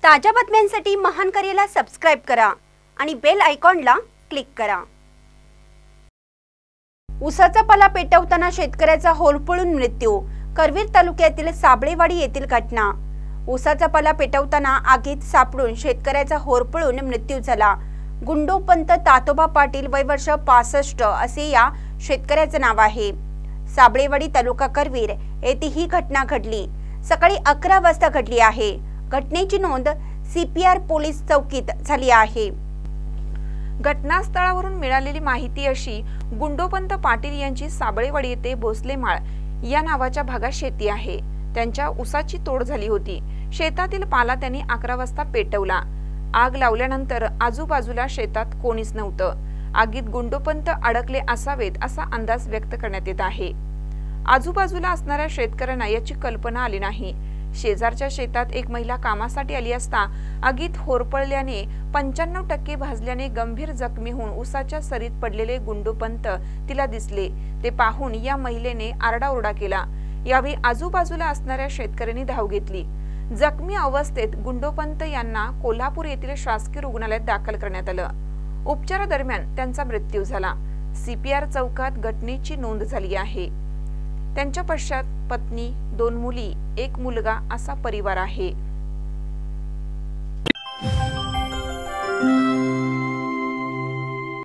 ताज्या बातम्यांसाठी महान करेला सबस्क्राइब करा आणि बेल आयकॉनला क्लिक करा। ऊसाचा पाला पेटवताना शेतकऱ्याचा होरपळून मृत्यू। करवीर तालुक्यातील साबळेवाडी येथील घटना। ऊसाचा पाला पेटवताना आगीत सापडून शेतकऱ्याचा होरपळून मृत्यू झाला। गुंडोपंत तातोबा पाटील वय वर्ष 65 असे या शेतकऱ्याचे नाव आहे। साबळेवाडी तालुका करवीर येथे ही घटना घडली। सकाळी 11 वाजता घडली आहे। घटनेची नोंद सीपीआर पोलीस चौकीत झाली आहे। घटनास्थळावरून मिळालेली माहिती अशी, गुंडोपंत पाटील यांची साबळेवाडी येथे भोसलेमाळ या नावाच्या भागात शेती आहे। त्यांच्या ऊसाची तोड झाली होती। शेतातील पाला त्यांनी 11 वाजता पेटवला। आग लावल्यानंतर आजूबाजूला शेतात कोणीच नव्हतं। आगीत गुंडोपंत अडकले असावेत असा अंदाज व्यक्त करण्यात येत आहे। आजूबाजूला असणाऱ्या शेतकऱ्यांना याची कल्पना आली नाही। शेजारच्या शेतात एक महिला कामासाठी आली असता आगीत होरपळल्याने 95% भाजल्याने गंभीर जखमी होऊन ऊसाच्या सरीत पडलेले गुंडोपंत तिला दिसले। ते पाहून या महिलेने आरडाओरडा केला। यावेळी आजूबाजूला असणाऱ्या शेतकऱ्यांनी धाव घेतली। जखमी अवस्थेत गुंडोपंत यांना कोल्हापूर येथील शासकीय रुग्णालयात दाखल करण्यात आलं। उपचारादरम्यान त्यांचा मृत्यू झाला। सीपीआर चौकात घटनेची नोंद झाली आहे। त्यांच्या पश्चात पत्नी, 2 मुली, 1 मुलगा असा परिवार आहे।